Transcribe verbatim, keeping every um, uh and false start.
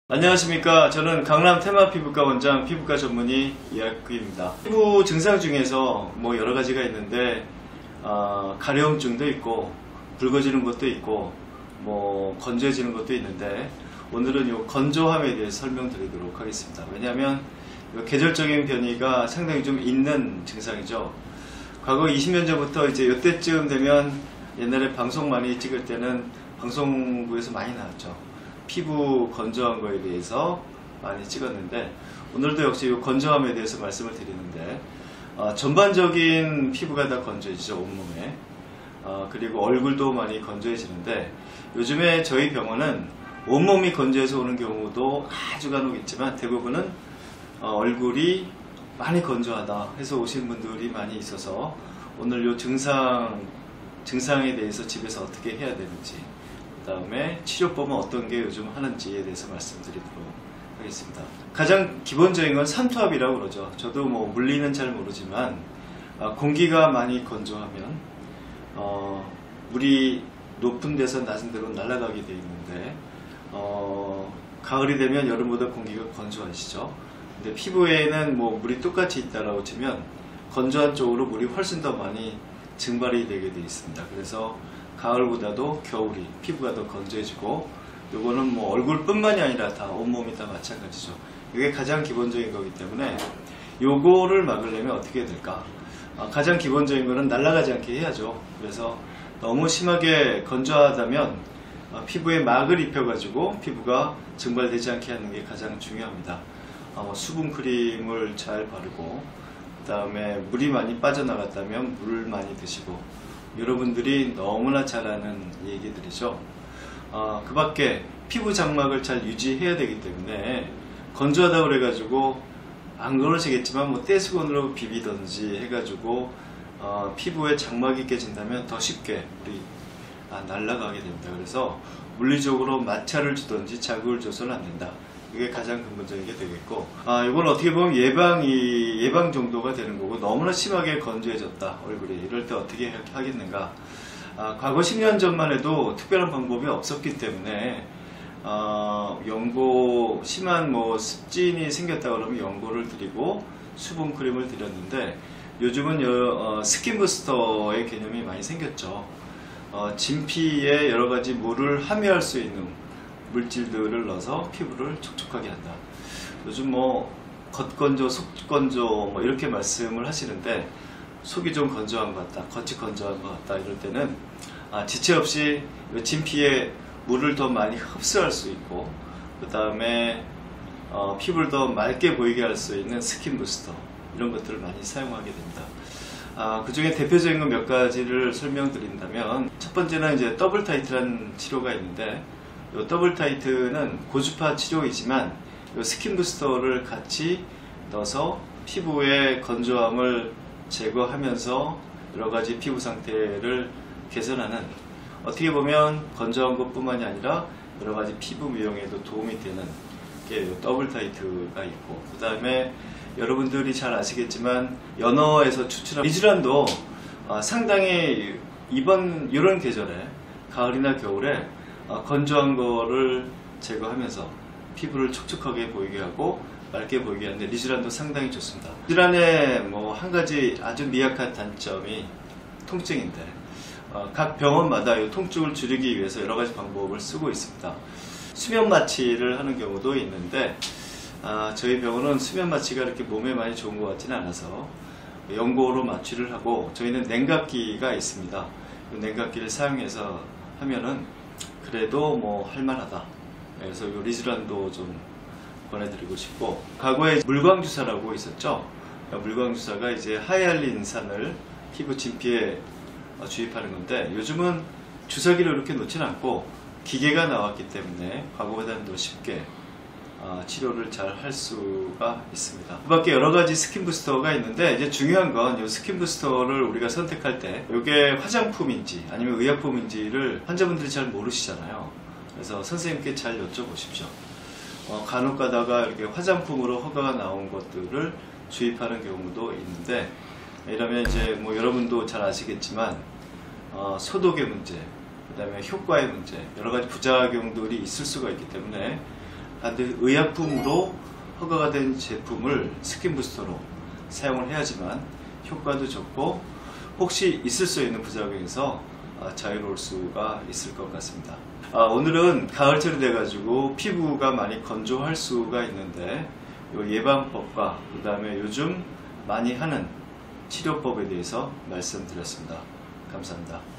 안녕하십니까. 저는 강남 테마 피부과 원장 피부과 전문의 이학규입니다. 피부 증상 중에서 뭐 여러 가지가 있는데 어, 가려움증도 있고 붉어지는 것도 있고 뭐 건조해지는 것도 있는데 오늘은 이 건조함에 대해서 설명드리도록 하겠습니다. 왜냐하면 계절적인 변이가 상당히 좀 있는 증상이죠. 과거 이십 년 전부터 이제 이때쯤 되면 옛날에 방송 많이 찍을 때는 방송국에서 많이 나왔죠. 피부 건조한 거에 대해서 많이 찍었는데 오늘도 역시 이 건조함에 대해서 말씀을 드리는데 어, 전반적인 피부가 다 건조해지죠. 온몸에. 어, 그리고 얼굴도 많이 건조해지는데 요즘에 저희 병원은 온몸이 건조해서 오는 경우도 아주 간혹 있지만 대부분은 어, 얼굴이 많이 건조하다 해서 오신 분들이 많이 있어서 오늘 이 증상, 증상에 대해서 집에서 어떻게 해야 되는지 그 다음에 치료법은 어떤 게 요즘 하는지에 대해서 말씀드리도록 하겠습니다. 가장 기본적인 건 산투압이라고 그러죠. 저도 뭐 물리는 잘 모르지만 어, 공기가 많이 건조하면 어, 물이 높은 데서 낮은 데로 날아가게 되어 있는데 어, 가을이 되면 여름보다 공기가 건조하시죠. 근데 피부에는 뭐 물이 똑같이 있다라고 치면 건조한 쪽으로 물이 훨씬 더 많이 증발이 되게 되어 있습니다. 그래서 가을보다도 겨울이 피부가 더 건조해지고 요거는 뭐 얼굴뿐만이 아니라 다 온몸이 다 마찬가지죠. 이게 가장 기본적인 거기 때문에 요거를 막으려면 어떻게 해야 될까? 아, 가장 기본적인 거는 날아가지 않게 해야죠. 그래서 너무 심하게 건조하다면 아, 피부에 막을 입혀가지고 피부가 증발되지 않게 하는 게 가장 중요합니다. 아, 뭐 수분 크림을 잘 바르고 그 다음에 물이 많이 빠져나갔다면 물 많이 드시고 여러분들이 너무나 잘 아는 얘기들이죠. 어, 그 밖에 피부 장막을 잘 유지해야 되기 때문에 건조하다 그래가지고 안 그러시겠지만 뭐 떼수건으로 비비던지 해가지고 어, 피부에 장막이 깨진다면 더 쉽게 우리 아, 날아가게 됩니다. 그래서 물리적으로 마찰을 주던지 자극을 줘서는 안 된다. 이게 가장 근본적인 게 되겠고 아, 이건 어떻게 보면 예방이 예방 정도가 되는 거고 너무나 심하게 건조해졌다 얼굴이 이럴 때 어떻게 하겠는가. 아, 과거 십 년 전만 해도 특별한 방법이 없었기 때문에 어, 연고 심한 뭐 습진이 생겼다 그러면 연고를 드리고 수분 크림을 드렸는데 요즘은 여, 어, 스킨 부스터의 개념이 많이 생겼죠. 어, 진피에 여러 가지 물을 함유할 수 있는 물질들을 넣어서 피부를 촉촉하게 한다. 요즘 뭐 겉건조, 속건조 뭐 이렇게 말씀을 하시는데 속이 좀 건조한 것 같다, 겉이 건조한 것 같다 이럴 때는 아, 지체 없이 진피에 물을 더 많이 흡수할 수 있고 그 다음에 어, 피부를 더 맑게 보이게 할 수 있는 스킨 부스터 이런 것들을 많이 사용하게 됩니다. 아, 그 중에 대표적인 건 몇 가지를 설명드린다면 첫 번째는 이제 더블 타이트라는 치료가 있는데 이 더블 타이트는 고주파 치료이지만 이 스킨 부스터를 같이 넣어서 피부의 건조함을 제거하면서 여러가지 피부 상태를 개선하는 어떻게 보면 건조한 것 뿐만이 아니라 여러가지 피부 미용에도 도움이 되는 게 더블 타이트가 있고 그 다음에 여러분들이 잘 아시겠지만 연어에서 추출한 리쥬란도 상당히 이번 이런 계절에 가을이나 겨울에 어, 건조한 거를 제거하면서 피부를 촉촉하게 보이게 하고 맑게 보이게 하는데 리쥬란도 상당히 좋습니다. 리쥬란의 뭐 한 가지 아주 미약한 단점이 통증인데 어, 각 병원마다 이 통증을 줄이기 위해서 여러 가지 방법을 쓰고 있습니다. 수면 마취를 하는 경우도 있는데 아, 저희 병원은 수면 마취가 이렇게 몸에 많이 좋은 것 같지는 않아서 연고로 마취를 하고 저희는 냉각기가 있습니다. 이 냉각기를 사용해서 하면은 그래도 뭐 할만하다. 그래서 요 리쥬란도 좀 권해드리고 싶고 과거에 물광주사라고 있었죠. 물광주사가 이제 하이알린산을 피부 진피에 주입하는 건데 요즘은 주사기를 이렇게 놓진 않고 기계가 나왔기 때문에 과거보다는 더 쉽게 치료를 잘 할 수가 있습니다. 그 밖에 여러 가지 스킨 부스터가 있는데 이제 중요한 건 이 스킨 부스터를 우리가 선택할 때 이게 화장품인지 아니면 의약품인지를 환자분들이 잘 모르시잖아요. 그래서 선생님께 잘 여쭤보십시오. 어, 간혹 가다가 이렇게 화장품으로 허가가 나온 것들을 주입하는 경우도 있는데 이러면 이제 뭐 여러분도 잘 아시겠지만 어, 소독의 문제, 그 다음에 효과의 문제, 여러 가지 부작용들이 있을 수가 있기 때문에 반드시 의약품으로 허가가 된 제품을 스킨부스터로 사용을 해야지만 효과도 좋고 혹시 있을 수 있는 부작용에서 자유로울 수가 있을 것 같습니다. 아, 오늘은 가을철이 돼가지고 피부가 많이 건조할 수가 있는데 요 예방법과 그 다음에 요즘 많이 하는 치료법에 대해서 말씀드렸습니다. 감사합니다.